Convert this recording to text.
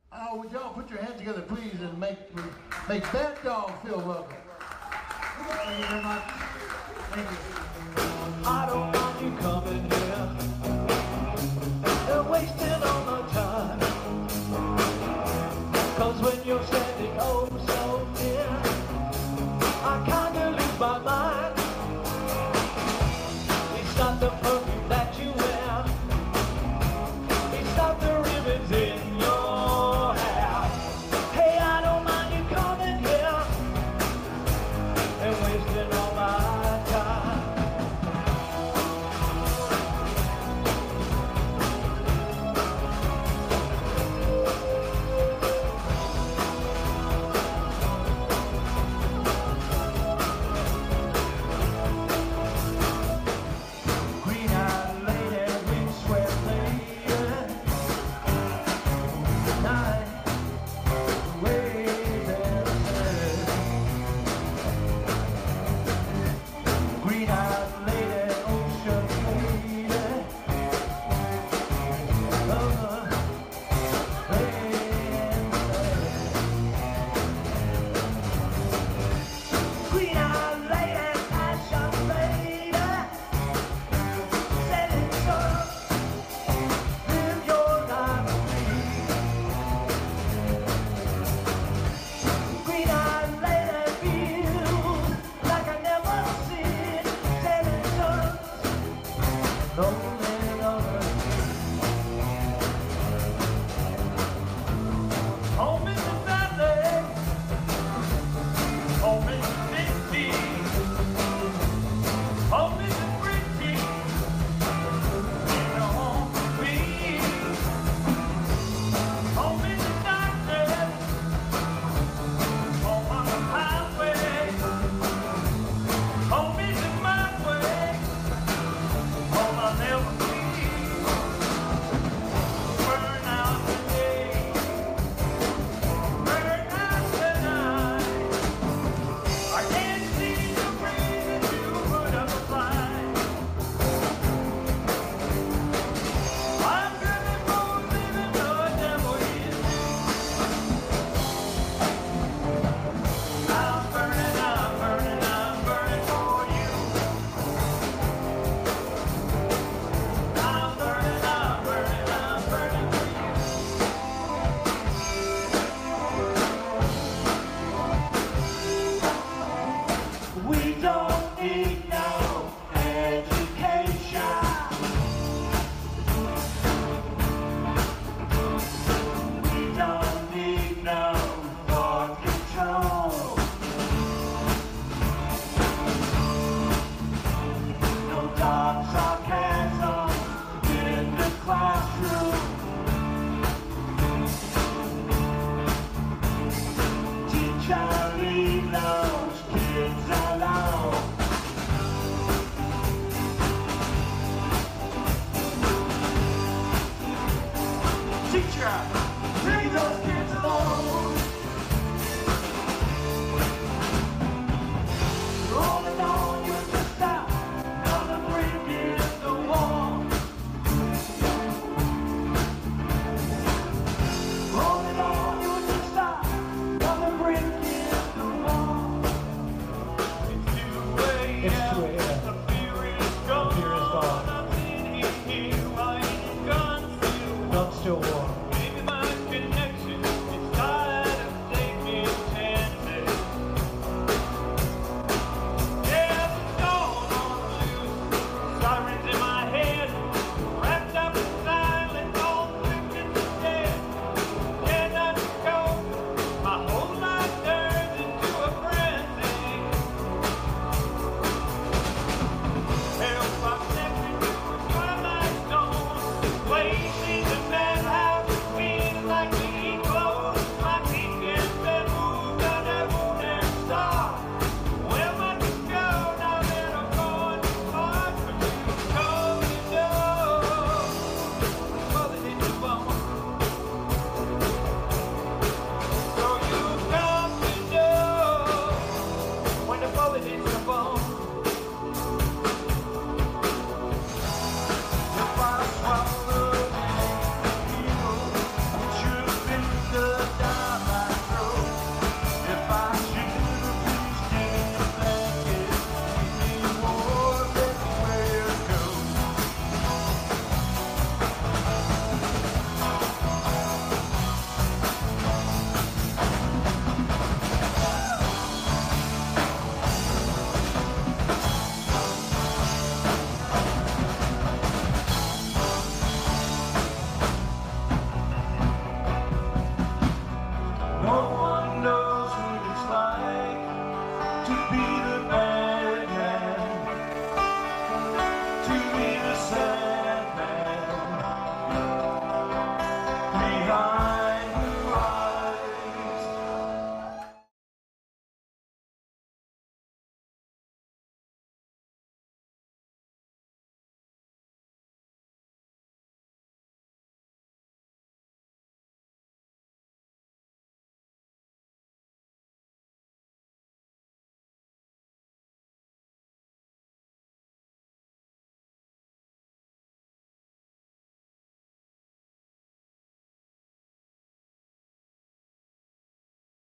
Would y'all put your hands together, please, and make Bad Dog feel welcome. Thank you very much. Thank you. I don't want you coming here and wasting all my time. 'Cause when you're standing oh so near, I kinda lose my mind. It's not the perfume that you wear, it's not the ribbons in your hair. Hey, I don't mind you coming here and wasting all my time. Teacher!